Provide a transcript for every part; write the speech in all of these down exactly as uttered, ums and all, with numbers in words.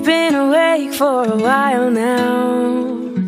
been awake for a while now.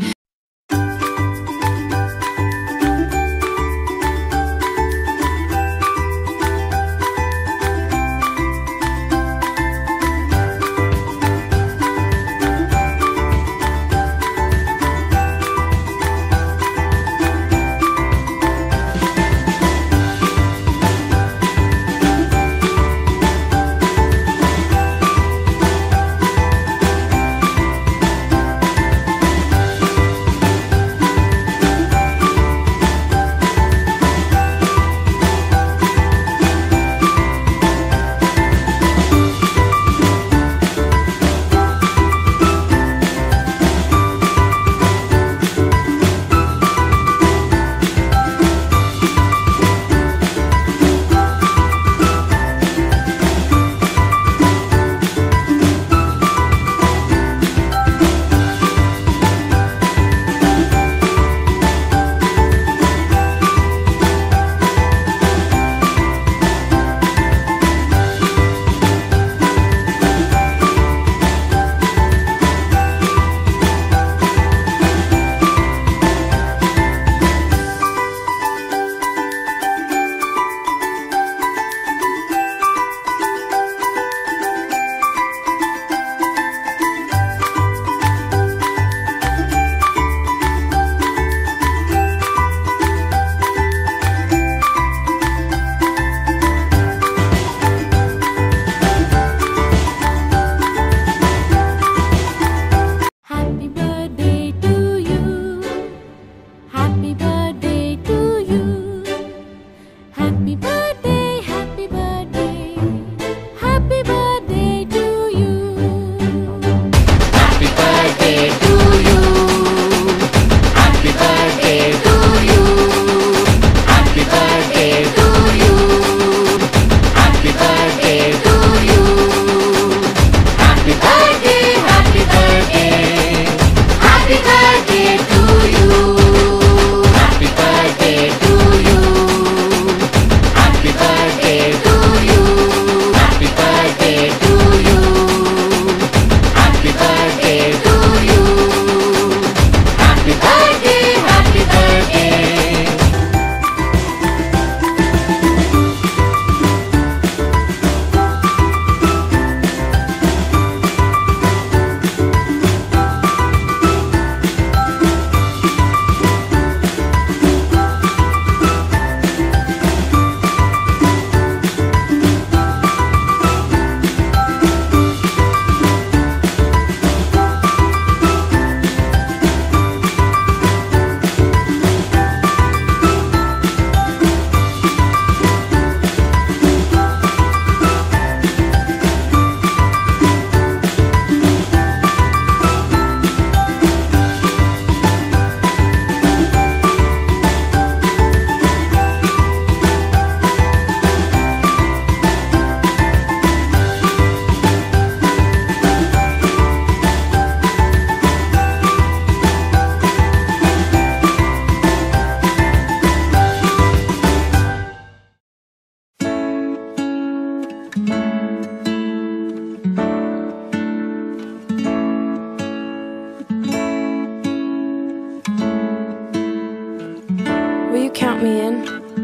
Will you count me in?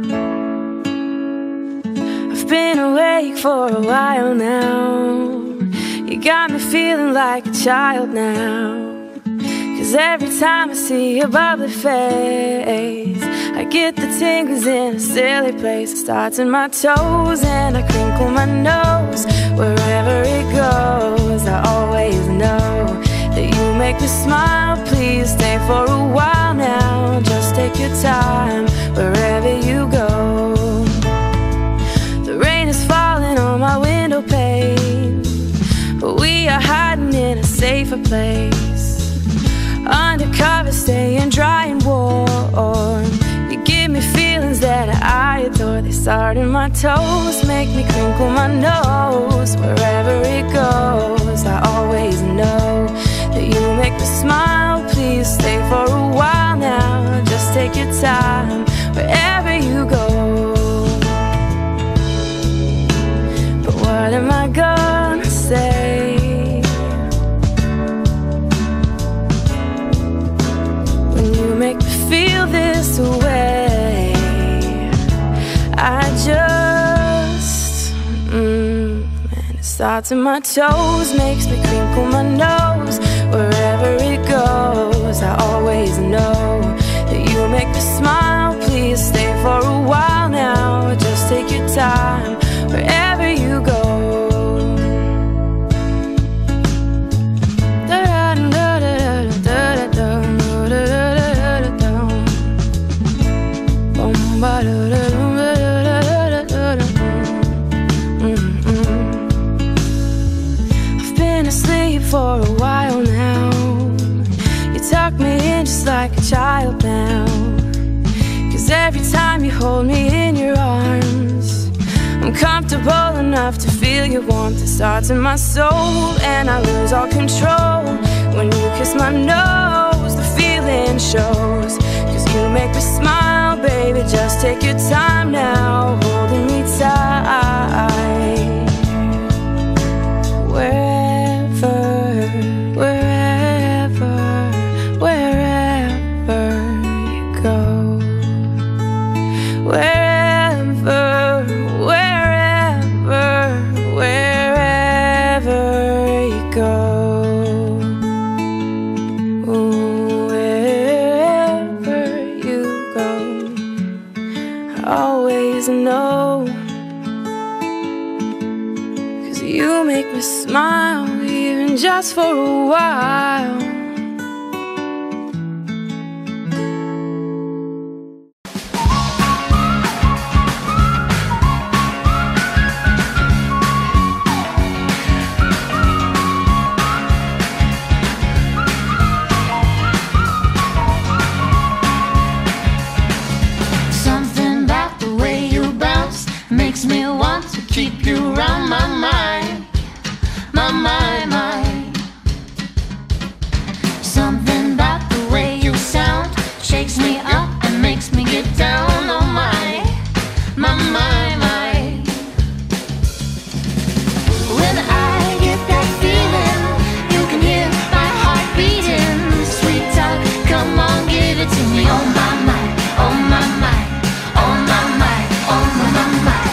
I've been awake for a while now. You got me feeling like a child now. 'Cause every time I see your bubbly face, I get the tingles in a silly place. It starts in my toes and I crinkle my nose. Wherever it goes, I always know that you make me smile. Please stay for a while now. Just take your time wherever you go. The rain is falling on my window pane, but we are hiding in a safer place. Undercover, staying dry and warm. You give me feelings that I adore. They start in my toes, make me crinkle my nose. Wherever it goes, I always know that you make me smile. Please stay for a while now. Just take your time wherever you go. But what am I gonna say starts in my toes, makes me crinkle my nose. Wherever it goes, I always know that you make me smile. Please stay for a while now, just take your time wherever you go. I've been asleep for a while now. You tuck me in just like a child now. 'Cause every time you hold me in your arms, I'm comfortable enough to feel your warmth. It starts in my soul and I lose all control. When you kiss my nose, the feeling shows. 'Cause you make me smile, baby, just take your time now, holding me tight. Wherever, wherever, wherever you go. Wherever, wherever, wherever you go. Wherever you go, I always know. 'Cause you make me smile, even just for a while. Makes me want to keep you around my mind, my mind, mind. Something about the way you sound shakes me up and makes me get down on my, my mind, mind. When I get that feeling, you can hear my heart beating. Sweet talk, come on, give it to me. Oh my mind, oh my mind, oh my mind, oh my, my mind.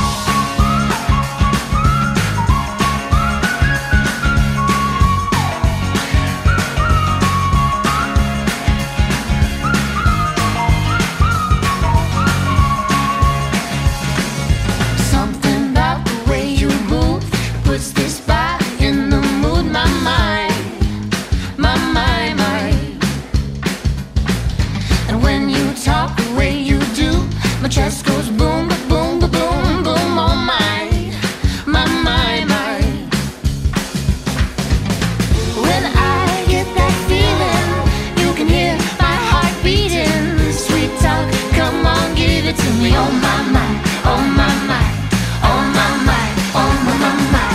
My chest goes boom, ba boom, ba boom, boom. Oh my, my, my, my. When I get that feeling, you can hear my heart beating. Sweet talk, come on, give it to me. Oh my, my, oh my, my, oh my, my, oh my, my, my.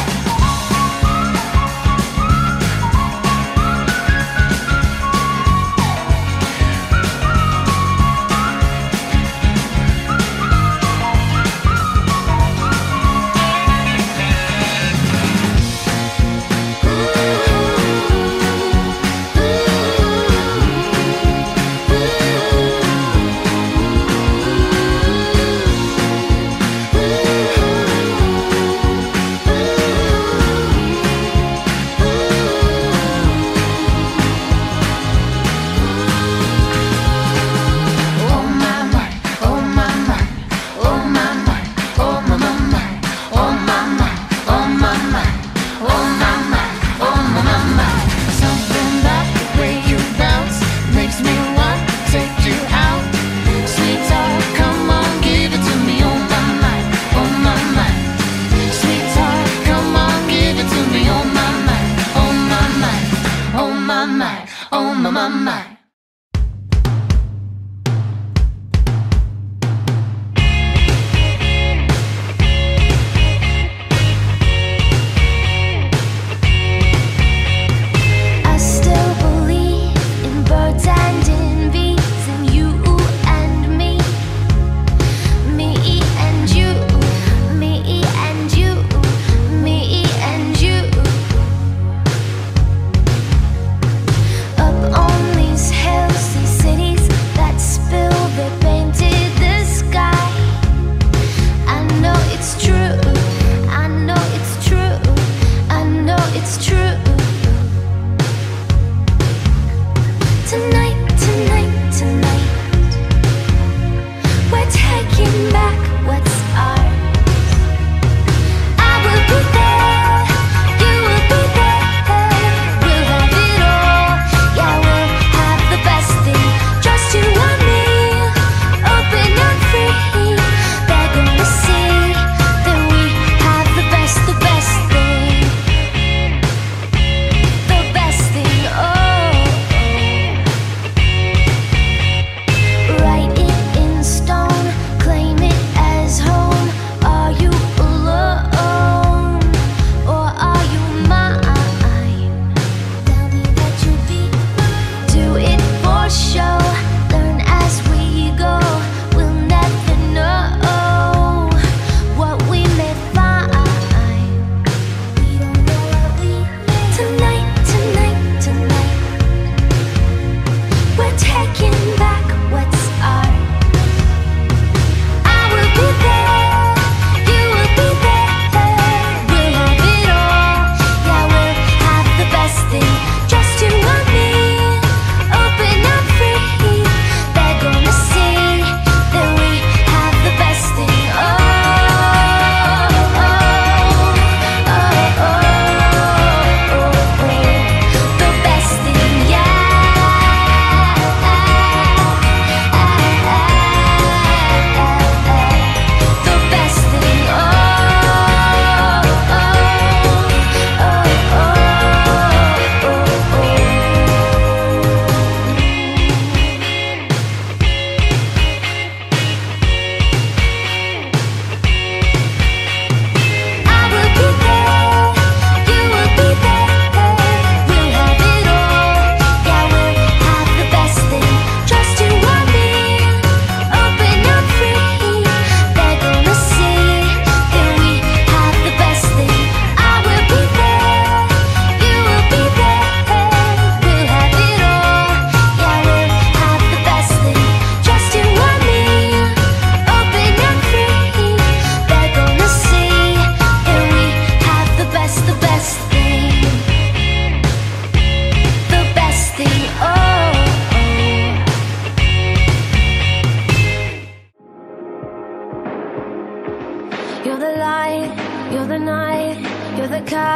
Oh my, my, my. These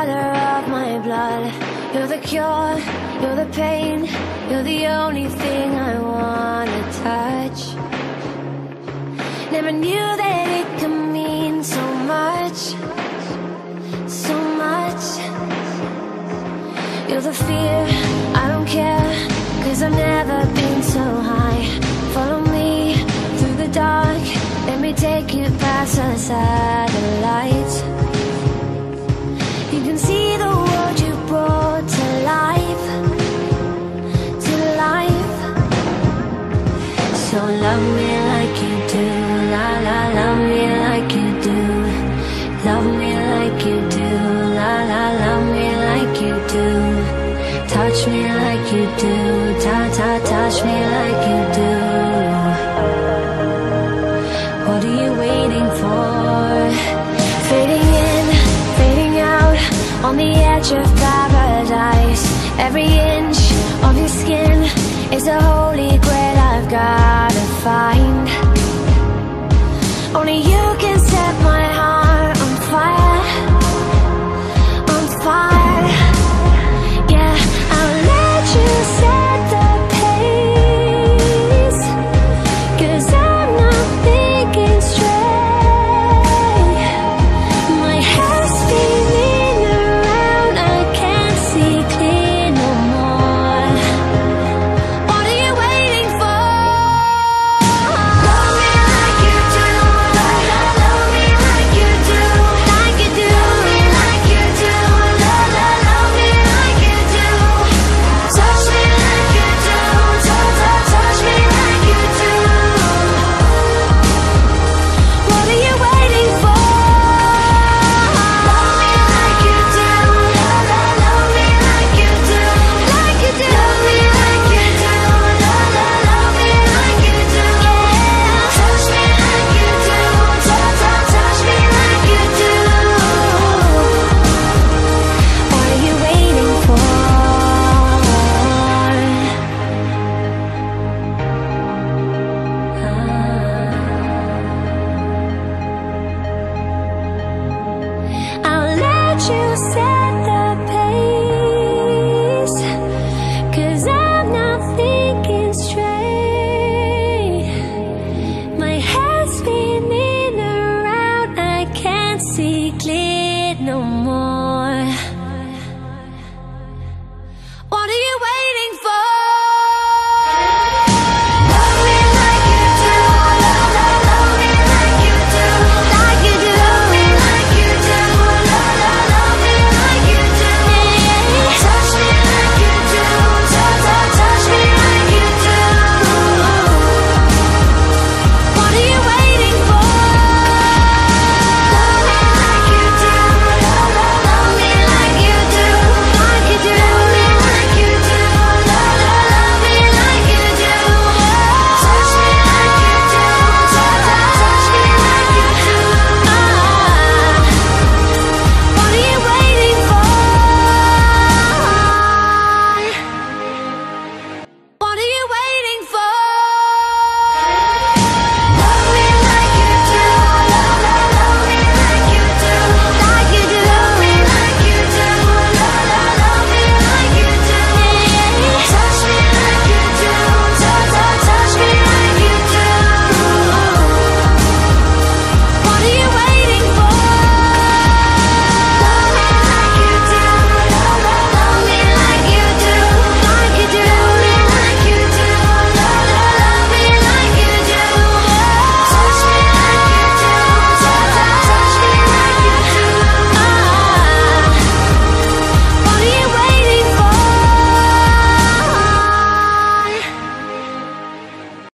color of my blood. You're the cure, you're the pain, you're the only thing I wanna touch. Never knew that it could mean so much, so much. You're the fear, I don't care, 'cause I've never been so high. Follow me through the dark, let me take you past the satellites. You can see the world you brought to life, to life. So love me like you do, la la, love me like you do. Love me like you do, la la, love me like you do. Touch me like you do, ta ta, touch me like you do. What are you waiting for? Fading in, fading out, on the edge of paradise. Every inch of your skin is a holy grail I've gotta find. Only you can set my heart